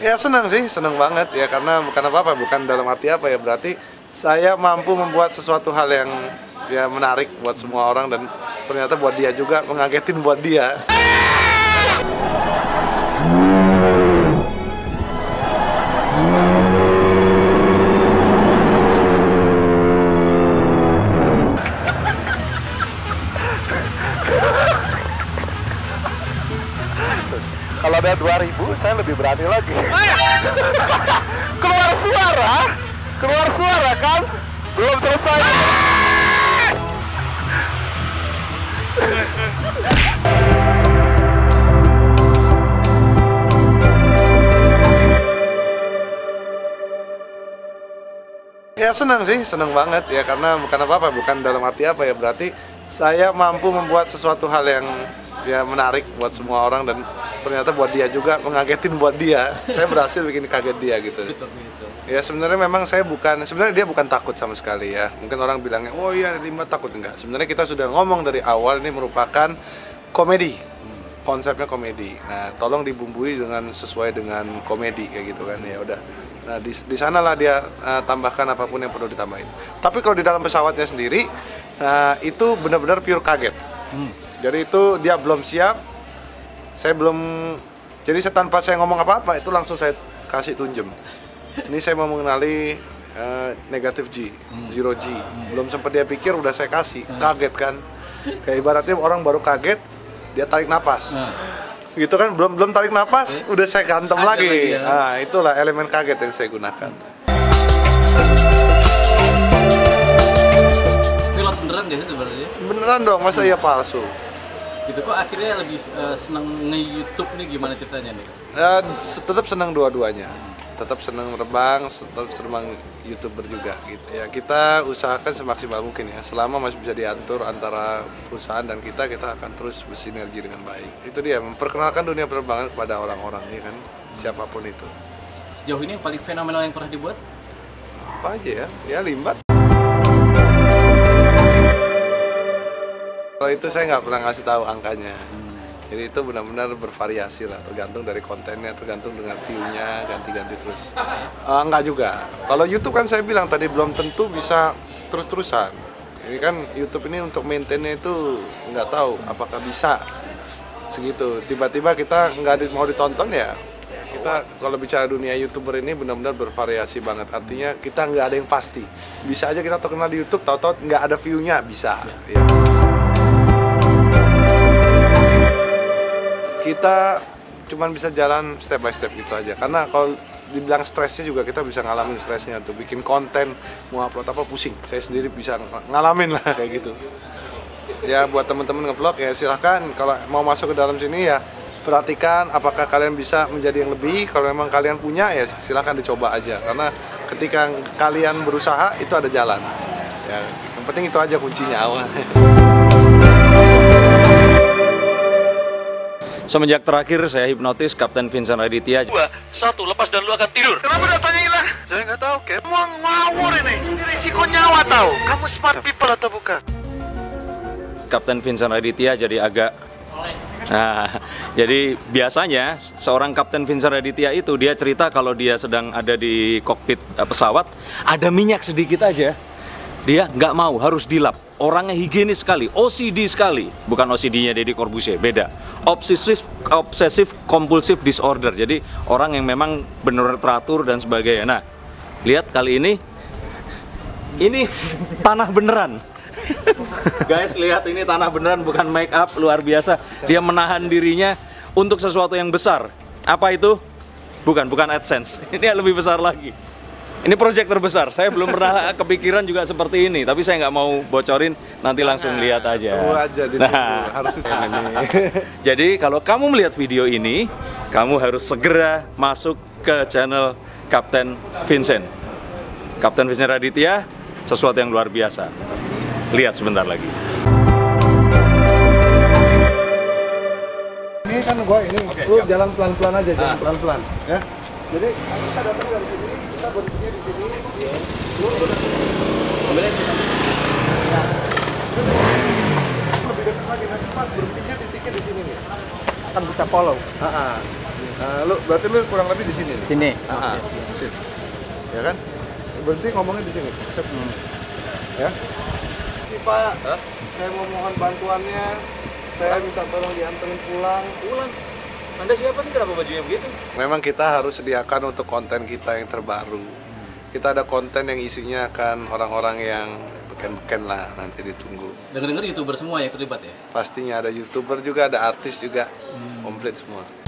Ya senang sih, senang banget ya, karena bukan apa-apa, bukan dalam arti apa ya, berarti saya mampu membuat sesuatu hal yang ya menarik buat semua orang, dan ternyata buat dia juga, mengagetin buat dia. Kalau ada 2000 saya lebih berani lagi. Keluar suara kan? Belum selesai. Ya senang sih, senang banget ya, karena bukan apa-apa, bukan dalam arti apa ya, berarti saya mampu membuat sesuatu hal yang ya menarik buat semua orang, dan ternyata buat dia juga, mengagetin buat dia. Saya berhasil bikin kaget dia gitu. Ya sebenarnya memang sebenarnya dia bukan takut sama sekali ya. Mungkin orang bilangnya, oh iya Limba takut, enggak. Sebenarnya kita sudah ngomong dari awal, ini merupakan komedi. Konsepnya komedi. Nah, tolong dibumbui sesuai dengan komedi kayak gitu kan, ya udah. Nah, di sanalah dia tambahkan apapun yang perlu ditambahin. Tapi kalau di dalam pesawatnya sendiri, itu benar-benar pure kaget. Jadi itu dia belum siap, saya belum, jadi tanpa saya ngomong apa-apa, itu langsung saya kasih tunjem. Ini saya mau mengenali negatif G, zero G. Belum sempat dia pikir, udah saya kasih, kaget kan. Kayak ibaratnya orang baru kaget, dia tarik napas. Gitu kan, belum tarik napas, udah saya gantem lagi. Nah, itulah elemen kaget yang saya gunakan. Pilot beneran deh sebenarnya? Beneran dong, masa iya palsu? Gitu kok akhirnya lebih seneng nge-YouTube nih, gimana ceritanya nih? Tetap senang dua-duanya. Tetap senang merebang, tetap senang YouTuber juga gitu ya. Kita usahakan semaksimal mungkin ya, selama masih bisa diatur antara perusahaan dan kita akan terus bersinergi dengan baik. Itu dia, memperkenalkan dunia penerbangan kepada orang-orang ya kan, siapapun itu. Sejauh ini yang paling fenomenal yang pernah dibuat? Apa aja ya? Ya Limbat. Kalau itu saya nggak pernah ngasih tahu angkanya. Jadi itu benar-benar bervariasi lah, tergantung dari kontennya, tergantung dengan view-nya, ganti-ganti terus. Enggak juga. Kalau YouTube kan saya bilang tadi belum tentu bisa terus-terusan. Ini kan YouTube ini untuk maintain-nya itu nggak tahu apakah bisa segitu. Tiba-tiba kita nggak mau ditonton ya. Kita kalau bicara dunia YouTuber ini benar-benar bervariasi banget. Artinya kita nggak ada yang pasti. Bisa aja kita terkenal di YouTube, tahu-tahu nggak ada view-nya, bisa. Ya. Kita cuman bisa jalan step by step gitu aja, karena kalau dibilang stresnya juga kita bisa ngalamin stresnya tuh, bikin konten mau upload apa pusing, saya sendiri bisa ngalamin lah kayak gitu ya. Buat temen-temen ngevlog ya silahkan, kalau mau masuk ke dalam sini ya perhatikan apakah kalian bisa menjadi yang lebih. Kalau memang kalian punya ya silahkan dicoba aja, karena ketika kalian berusaha itu ada jalan ya. Yang penting itu aja kuncinya awal. Semenjak terakhir saya hipnotis Kapten Vincent Raditya. 2, 1, lepas dan lu akan tidur. Kenapa datanya hilang? Saya nggak tahu, Cap. Mau ngawur ini. Ini risiko nyawa tahu. Kamu smart people atau bukan? Kapten Vincent Raditya jadi agak... Nah, jadi biasanya seorang Kapten Vincent Raditya itu dia cerita kalau dia sedang ada di kokpit pesawat, ada minyak sedikit aja, dia nggak mau, harus dilap. Orangnya higienis sekali, OCD sekali. Bukan OCD-nya Deddy Corbuzier, beda. Obsessive compulsive disorder. Jadi orang yang memang benar teratur dan sebagainya. Nah, lihat kali ini tanah beneran. Guys, lihat ini tanah beneran, bukan make up, luar biasa. Dia menahan dirinya untuk sesuatu yang besar. Apa itu? Bukan AdSense. Ini yang lebih besar lagi. Ini proyek terbesar, saya belum pernah kepikiran juga seperti ini, tapi saya nggak mau bocorin, nanti langsung lihat aja. Harus ini. Jadi kalau kamu melihat video ini, kamu harus segera masuk ke channel Kapten Vincent. Kapten Vincent Raditya, sesuatu yang luar biasa. Lihat sebentar lagi. Ini kan gua ini, lu jalan pelan-pelan aja, jalan pelan-pelan, ya. Jadi kita datang dari sini, kita berhentinya di sini, lebih dekat lagi, nanti pas berhentinya titiknya di sini nih, akan bisa follow. Lu berarti lu kurang lebih di sini nih? Sini. Sip. Ya kan? Berarti ngomongnya di sini. Sip. Ya. Si Pak, saya mau mohon bantuannya. Saya minta tolong dianterin pulang. Pulang. Anda siapa nih, kenapa bajunya begitu? Memang kita harus sediakan untuk konten kita yang terbaru. Kita ada konten yang isinya akan orang-orang yang beken-beken lah, nanti ditunggu. Dengar-dengar YouTuber semua yang terlibat ya? Pastinya ada YouTuber juga, ada artis juga, komplit semua.